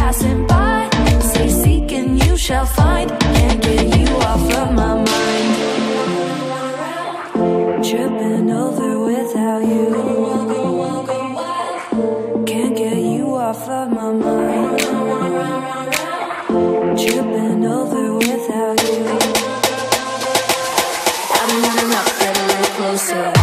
passing by. Say seek and you shall find. Can't get you off of my mind. Tripping over without you. Can't get you off of my mind. Tripping over without you. I've been running up, get a little closer.